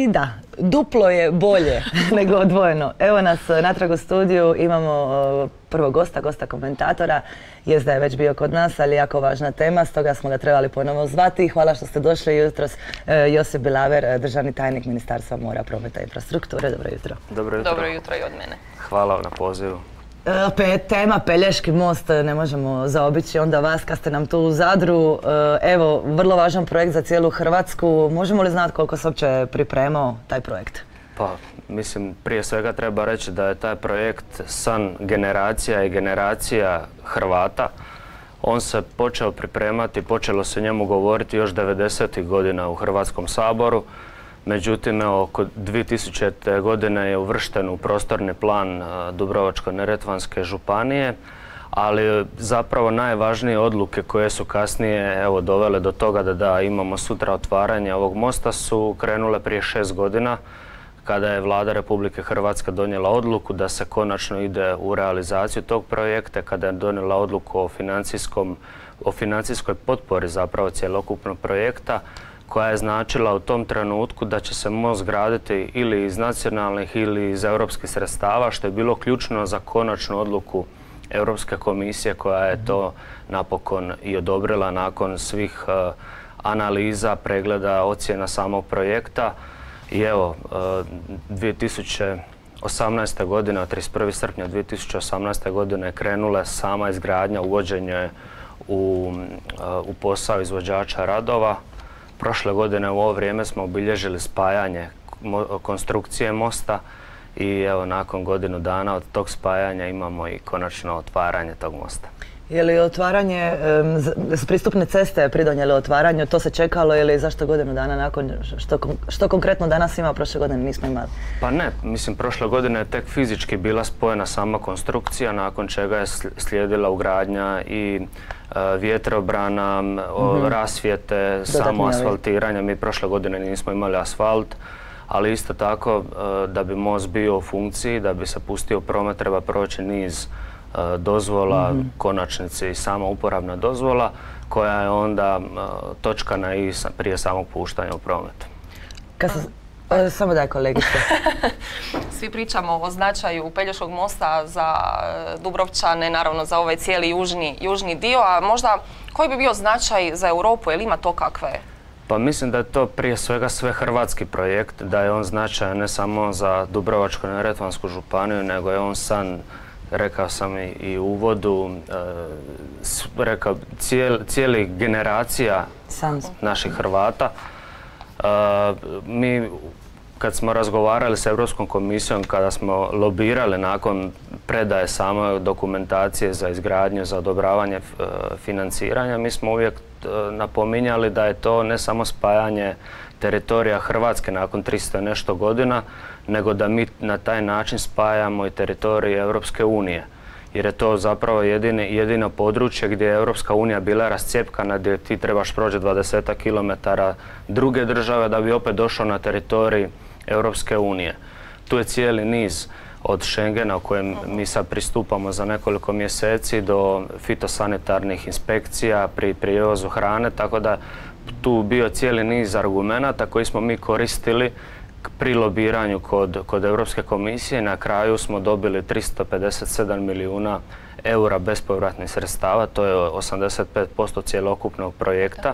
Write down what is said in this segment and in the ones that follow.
ali da, duplo je bolje nego odvojeno. Evo nas natrag u studiju, imamo prvo gosta komentatora. Jest da je već bio kod nas, ali jako važna tema, stoga smo ga trebali ponovo zvati. Hvala što ste došli jutros. Josip Bilaver, državni tajnik Ministarstva mora, prometa i infrastrukture. Dobro jutro. Dobro jutro. Dobro jutro i od mene. Hvala na pozivu. Tema Pelješki most, ne možemo zaobići onda vas kad ste nam tu u Zadru. Evo, vrlo važan projekt za cijelu Hrvatsku. Možemo li znati koliko se uopće pripremao taj projekt? Pa, mislim, prije svega treba reći da je taj projekt san generacija i generacija Hrvata. On se počeo pripremati, počelo se njemu govoriti još 90. godina u Hrvatskom saboru. Međutim, oko 2000. godine je uvršten u prostorni plan Dubrovačko-neretvanske županije, ali zapravo najvažnije odluke koje su kasnije dovele do toga da imamo sutra otvaranje ovog mosta su krenule prije 6 godina, kada je Vlada Republike Hrvatske donijela odluku da se konačno ide u realizaciju tog projekta, kada je donijela odluku o financijskoj potpori zapravo cjelokupnog projekta, koja je značila u tom trenutku da će se most graditi ili iz nacionalnih ili iz europskih sredstava, što je bilo ključno za konačnu odluku Europske komisije koja je to napokon i odobrila nakon svih analiza, pregleda, ocjena samog projekta. I evo, 2018. godine, od 31. srpnja 2018. godine je krenula sama izgradnja, uvođenje u posao izvođača radova. Prošle godine u ovo vrijeme smo obilježili spajanje konstrukcije mosta i evo nakon godinu dana od tog spajanja imamo i konačno otvaranje tog mosta. Je li otvaranje, pristupne ceste pridonijele otvaranju, to se čekalo ili zašto godinu dana nakon, što konkretno danas ima, prošle godine nismo imali? Pa ne, mislim prošle godine je tek fizički bila spojena sama konstrukcija, nakon čega je slijedila ugradnja i vjetrobrana, rasvjete, samo asfaltiranje. Mi prošle godine nismo imali asfalt, ali isto tako da bi most bio u funkciji, da bi se pustio promet, treba proći niz dozvola, konačnici i sama uporabna dozvola, koja je onda točkana i prije samog puštanja u promet. Samo daj kolegice. Svi pričamo o značaju Pelješkog mosta za Dubrovčane, naravno za ovaj cijeli južni dio, a možda koji bi bio značaj za Europu, je li ima to kakve? Pa mislim da je to prije svega svehrvatski projekt, da je on značajan ne samo za Dubrovačko-neretvansku županiju, nego je on san, rekao sam i u uvodu, cijelih generacija naših Hrvata. Mi kad smo razgovarali s Europskom komisijom, kada smo lobirali nakon predaje same dokumentacije za izgradnju, za odobravanje financiranja, mi smo uvijek napominjali da je to ne samo spajanje teritorija Hrvatske nakon 300 nešto godina, nego da mi na taj način spajamo i teritorije Europske unije. Jer je to zapravo jedino područje gdje je Europska unija bila rascjepkana, gdje ti trebaš proći 20 km druge države da bi opet došao na teritorij Europske unije. Tu je cijeli niz od Schengena, o kojem mi sad pristupamo za nekoliko mjeseci, do fitosanitarnih inspekcija pri prijevozu hrane, tako da tu bio cijeli niz argumenata koji smo mi koristili pri lobiranju kod Europske komisije. Na kraju smo dobili 357 milijuna eura bespovratnih sredstava, to je 85% cjelokupnog projekta.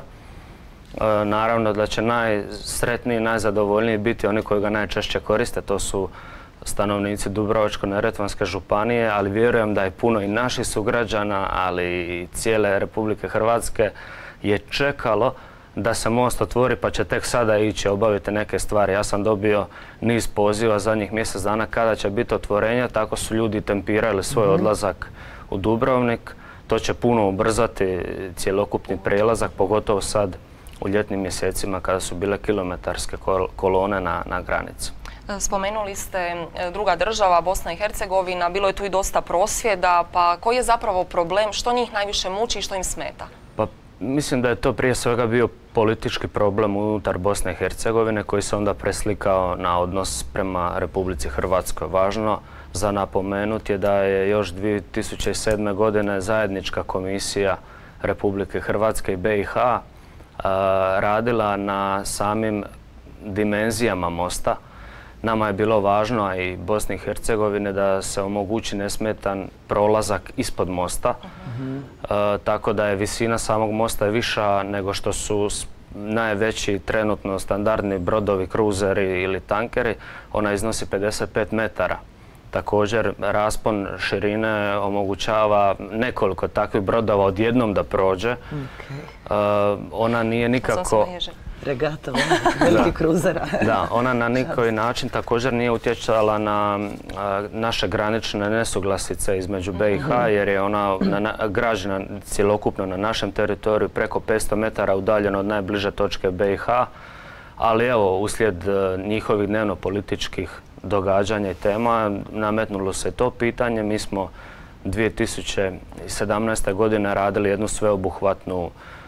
Naravno da će najsretniji i najzadovoljniji biti oni koji ga najčešće koriste, to su stanovnici Dubrovačko-neretvanske županije, ali vjerujem da je puno i naših sugrađana, ali i cijele Republike Hrvatske je čekalo da se most otvori, pa će tek sada ići obaviti neke stvari. Ja sam dobio niz poziva zadnjih mjesec dana kada će biti otvorenja, tako su ljudi tempirali svoj odlazak u Dubrovnik. To će puno ubrzati cjelokupni prelazak, pogotovo sad u ljetnim mjesecima kada su bile kilometarske kolone na granici. Spomenuli ste druga država, Bosna i Hercegovina, bilo je tu i dosta prosvjeda, pa koji je zapravo problem, što njih najviše muči i što im smeta? Pa mislim da je to prije svega bio politički problem unutar Bosne i Hercegovine koji se onda preslikao na odnos prema Republici Hrvatskoj. Važno za napomenuti je da je još 2007. godine zajednička komisija Republike Hrvatske i BiH radila na samim dimenzijama mosta. Nama je bilo važno, a i Bosni i Hercegovine, da se omogući nesmetan prolazak ispod mosta. Tako da je visina samog mosta viša nego što su najveći trenutno standardni brodovi, kruzeri ili tankeri. Ona iznosi 55 metara. Također, raspon širine omogućava nekoliko takvih brodova odjednom da prođe. Ona nije nikako... Regatova, veliki kruzera. Da, ona na nikoji način također nije utjecala na naše granične nesuglasice između BiH, jer je ona građena cjelokupno na našem teritoriju preko 500 metara udaljeno od najbliže točke BiH. Ali evo, uslijed njihovih dnevno-političkih događanja i tema nametnulo se to pitanje. Mi smo 2017. godine radili jednu sveobuhvatnu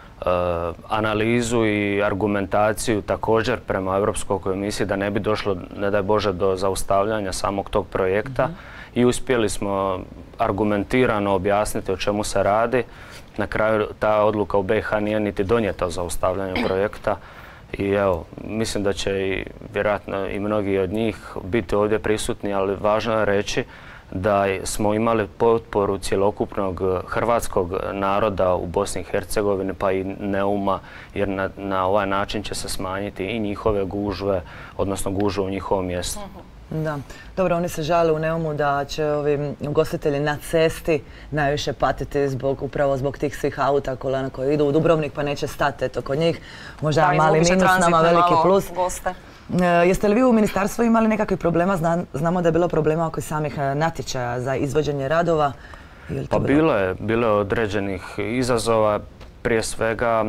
analizu i argumentaciju također prema Europskoj komisiji da ne bi došlo, ne daj Bože, do zaustavljanja samog tog projekta i uspjeli smo argumentirano objasniti o čemu se radi. Na kraju ta odluka u BiH nije niti donijeta o zaustavljanju projekta i evo, mislim da će i vjerojatno i mnogi od njih biti ovdje prisutni, ali važno je reći da smo imali potporu cjelokupnog hrvatskog naroda u Bosni i Hercegovini, pa i Neuma, jer na ovaj način će se smanjiti i njihove gužve, odnosno gužve u njihovom mjestu. Da. Dobro, oni se žale u Neumu da će ovi ugostitelji na cesti najviše patiti upravo zbog tih svih auta kolena koji idu u Dubrovnik pa neće stati. Eto, kod njih možda mali minus, nama veliki plus. Jeste li vi u ministarstvu imali nekakvih problema? Znamo da je bilo problema oko samih natječaja za izvođenje radova. Pa bilo je određenih izazova, prije svega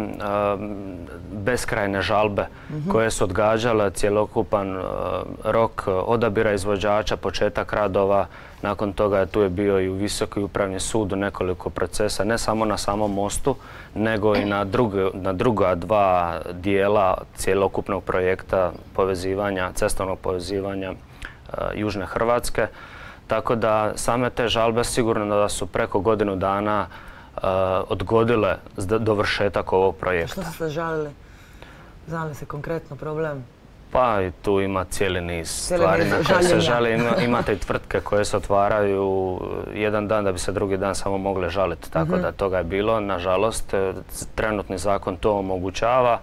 beskrajne žalbe koje su odgađale cjelokupan rok odabira izvođača, početak radova. Nakon toga tu je bio i u Visoki upravni sud u nekoliko procesa, ne samo na samom mostu, nego i na druga dva dijela cjelokupnog projekta cestovnog povezivanja Južne Hrvatske. Tako da same te žalbe sigurno da su preko godinu dana odgodile dovršetak ovog projekta. Što ste žalili? Zna li se konkretno problem? Pa i tu ima cijeli niz stvari na koje se žali. Imate i tvrtke koje se otvaraju jedan dan da bi se drugi dan samo mogle žaliti. Tako da toga je bilo. Nažalost, trenutni zakon to omogućava.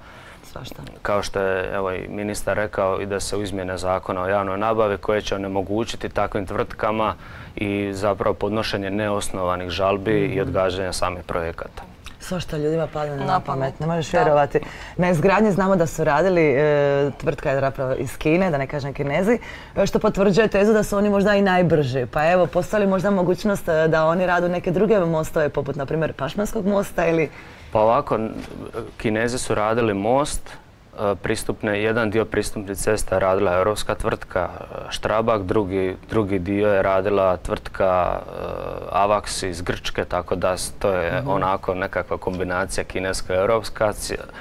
Kao što je i ministar rekao, ide se u izmjene zakona o javnoj nabavi koje će onemogućiti takvim tvrtkama i zapravo podnošenje neosnovanih žalbi i odgađanja samih projekata. Svašta ljudima padne na pamet, ne možeš vjerovati. Na izgradnji znamo da su radili, tvrtka je zapravo iz Kine, da ne kažem Kinezi, što potvrđuje tezu da su oni možda i najbrži. Pa evo, postoji li možda mogućnost da oni rade neke druge mostove, poput na primjer Pašmanskog mosta ili... Pa ovako, Kinezi su radili most, jedan dio pristupnih cesta je radila europska tvrtka Strabag, drugi dio je radila tvrtka Avax iz Grčke, tako da to je onako nekakva kombinacija kinesko-europska.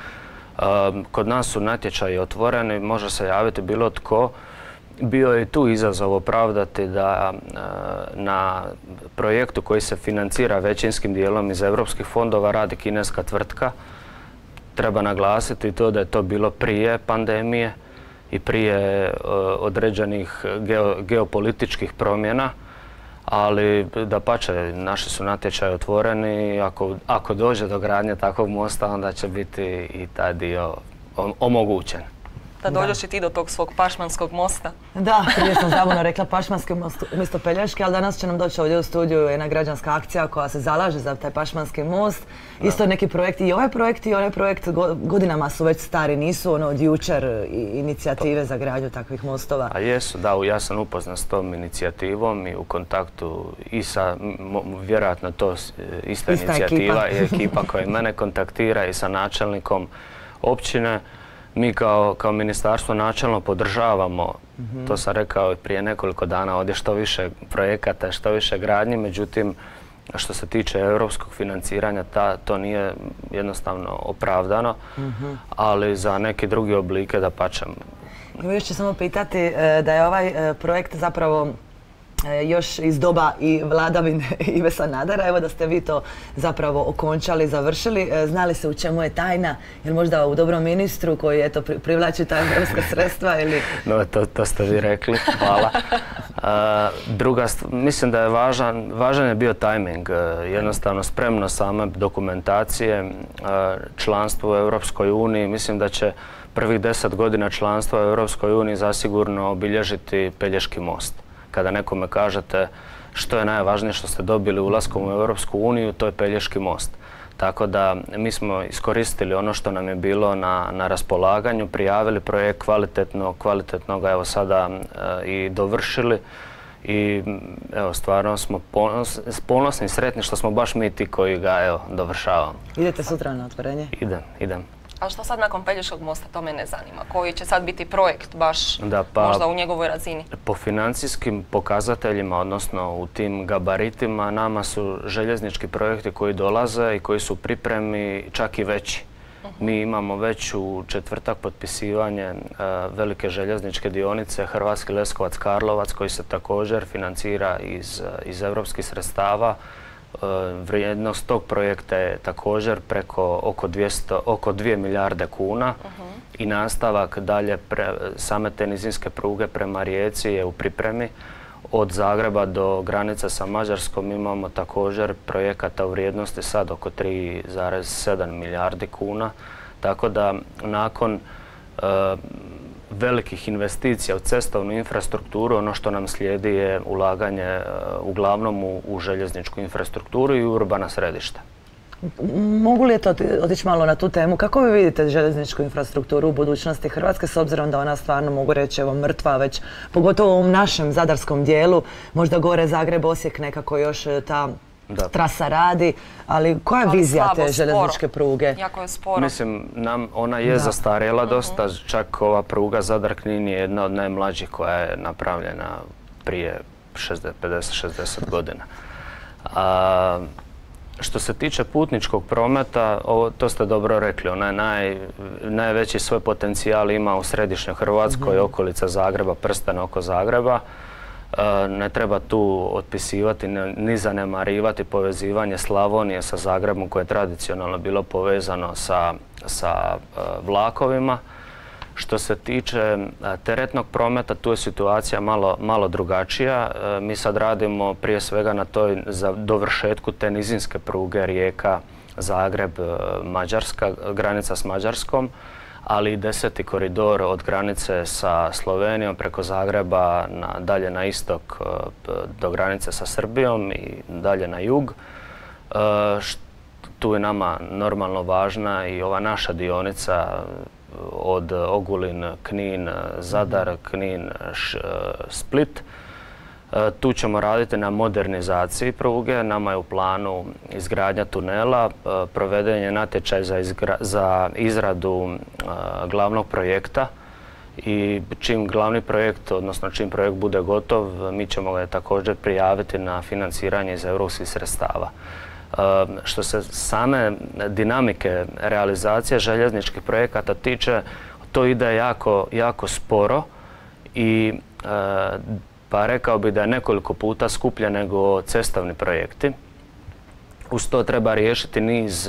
Kod nas su natječaji otvoreni, može se javiti bilo tko. Bio je tu izazov opravdati da na projektu koji se financira većinskim dijelom iz europskih fondova radi kineska tvrtka. Treba naglasiti to da je to bilo prije pandemije i prije određenih geopolitičkih promjena, ali dapače, naši su natječaji otvoreni i ako dođe do gradnje takvog mosta, onda će biti i taj dio omogućen. Da dođeš i ti do tog svog Pašmanskog mosta. Da, prije sam zabavno rekla Pašmanski most umjesto Pelješki, ali danas će nam doći ovdje u studiju jedna građanska akcija koja se zalaže za taj Pašmanski most. Isto neki projekti i onaj projekt godinama su već stari, nisu od jučer inicijative za gradnju takvih mostova. A jesu, da, ja sam upoznat s tom inicijativom i u kontaktu i sa, vjerojatno to ista inicijativa i ekipa koja mene kontaktira i sa načelnikom općine. Mi kao ministarstvo načelno podržavamo, to sam rekao i prije nekoliko dana, ovdje što više projekata, što više gradnji, međutim što se tiče europskog financiranja to nije jednostavno opravdano, ali za neke druge oblike dapače. Još ću samo pitati da je ovaj projekt zapravo još iz doba i vladavine Ive Sanadera, evo da ste vi to zapravo okončali, završili. Znali se u čemu je tajna, ili možda u dobrom ministru koji eto privlači ta europska sredstva ili... No, to ste vi rekli, hvala. Druga, mislim da je važan je bio tajming, jednostavno spremnost same dokumentacije, članstvo u Europskoj uniji. Mislim da će prvih 10 godina članstva u Europskoj uniji zasigurno obilježiti Pelješki most. Kada nekome kažete što je najvažnije što ste dobili ulaskom u Europsku uniju, to je Pelješki most. Tako da mi iskoristili ono što nam je bilo na raspolaganju, prijavili projekt kvalitetno ga evo sada i dovršili. I evo, stvarno smo ponosni i sretni što smo baš mi ti koji ga evo dovršavamo. Idete sutra na otvorenje? Idem. A što sad nakon Pelješkog mosta, to me ne zanima. Koji će sad biti projekt baš možda u njegovoj razini? Po financijskim pokazateljima, odnosno u tim gabaritima, nama su željeznički projekti koji dolaze i koji su u pripremi čak i veći. Mi imamo već u četvrtak potpisivanje velike željezničke dionice Hrvatski Leskovac-Karlovac koji se također financira iz europskih sredstava. Vrijednost tog projekta je također preko oko 2 milijarde kuna i nastavak dalje same te nizinske pruge prema Rijeci je u pripremi. Od Zagreba do granice sa Mađarskom imamo također projekata u vrijednosti sad oko 3,7 milijardi kuna. Tako da nakon velikih investicija u cestovnu infrastrukturu, ono što nam slijedi je ulaganje uglavnom u željezničku infrastrukturu i urbana središta. Mogu li otići malo na tu temu? Kako vi vidite željezničku infrastrukturu u budućnosti Hrvatske s obzirom da ona stvarno, mogu reći, evo mrtva već, pogotovo u ovom našem zadarskom dijelu, možda gore Zagreb, Osijek nekako još ta trasa radi, ali koja je vizija te željezničke pruge? Jako je sporo. Mislim, ona je zastarjela dosta, čak ova pruga Zadar-Knin je jedna od najmlađih koja je napravljena prije 50-60 godina. Što se tiče putničkog prometa, to ste dobro rekli, ona najveći svoj potencijal ima u središnjoj Hrvatskoj, okolica Zagreba, prsten oko Zagreba. Ne treba tu otpisivati ni zanemarivati povezivanje Slavonije sa Zagrebom koje je tradicionalno bilo povezano sa vlakovima. Što se tiče teretnog prometa, tu je situacija malo drugačija. Mi sad radimo prije svega na toj dovršetku te nizinske pruge Rijeka, Zagreb, Mađarska, granica s Mađarskom, ali i 10. koridor od granice sa Slovenijom preko Zagreba dalje na istok do granice sa Srbijom i dalje na jug. Tu je nama normalno važna i ova naša dionica od Ogulin, Knin, Zadar, Knin, Split. Tu ćemo raditi na modernizaciji pruge. Nama je u planu izgradnja tunela, proveden je natječaj za izradu glavnog projekta i čim glavni projekt, odnosno čim projekt bude gotov, mi ćemo ga također prijaviti na financiranje iz europskih sredstava. Što se same dinamike realizacije željezničkih projekata tiče, to ide jako sporo i pa rekao bih da je nekoliko puta skuplje nego cestovni projekti. Uz to treba riješiti niz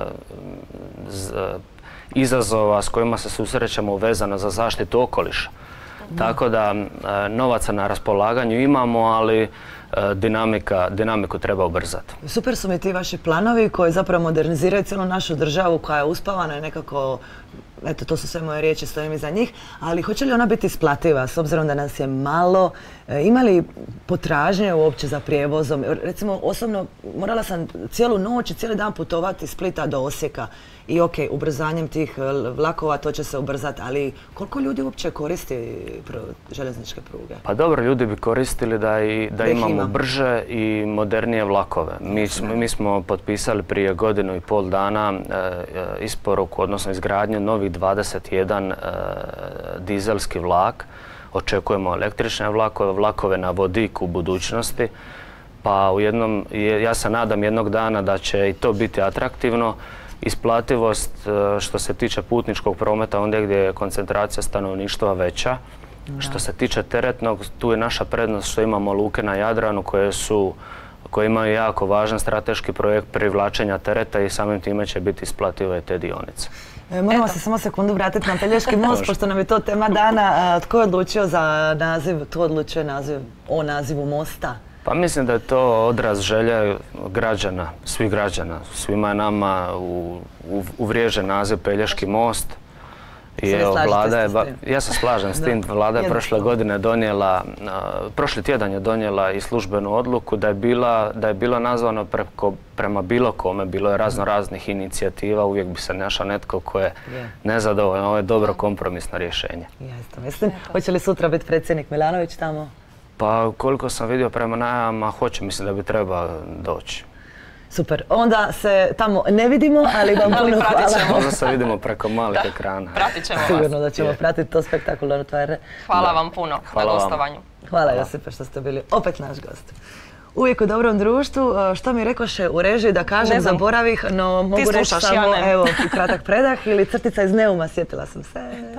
izazova s kojima se susrećemo vezano za zaštitu okoliša. Tako da novaca na raspolaganju imamo, ali dinamiku treba ubrzati. Super su mi ti vaši planovi koji zapravo moderniziraju cijelu našu državu koja je uspavana i nekako, eto, to su sve moje riječi, stojim iza njih, ali hoće li ona biti isplativa s obzirom da nas je malo? Ima li potražnje uopće za prijevozom? Recimo, osobno morala sam cijelu noć i cijeli dan putovati iz Splita do Osijeka i ok, ubrzanjem tih vlakova to će se ubrzati, ali koliko ljudi uopće koristi željezničke pruge? Pa dobro, ljudi bi koristili da imamo brže i modernije vlakove. Mi smo potpisali prije 1,5 dana isporuku, odnosno izgradnju novih 21 dizelski vlak. Očekujemo električne vlakove na vodik u budućnosti. Pa ja se nadam jednog dana da će i to biti atraktivno. Isplativost što se tiče putničkog prometa ondje gdje je koncentracija stanovništva veća Što se tiče teretnog, tu je naša prednost što imamo luke na Jadranu koje imaju jako važan strateški projekt privlačenja tereta i samim time će biti isplative te dionice. Moramo se samo sekundu vratiti na Pelješki most, pošto nam je to tema dana. Tko je odlučio za naziv, tko odlučuje o nazivu mosta? Pa mislim da je to odraz želje građana, svih građana. Svima je nama uvriježen naziv Pelješki most. Ja se slažem s tim. Vlada je prošle godine prošli tjedan je donijela i službenu odluku da je bilo nazvano prema bilo kome. Bilo je raznih inicijativa, uvijek bi se našao netko ko je nezadovoljan. Ovo je dobro kompromisno rješenje. Ja isto mislim. Hoće li sutra biti predsjednik Milanović tamo? Pa koliko sam vidio prema najavama, mislim da bi trebao doći. Super, onda se tamo ne vidimo, ali vam puno hvala. Možda se vidimo preko malih ekrana. Pratit ćemo vas. Sigurno da ćemo pratiti to spektakularno tvare. Hvala vam puno na gostovanju. Hvala Josipe što ste bili opet naš gost. Uvijek u dobrom društvu. Što mi rekoše u režiji da kažem, zaboravih, no mogu reći samo evo kratak predah ili crtica iz Neuma, sjetila sam se.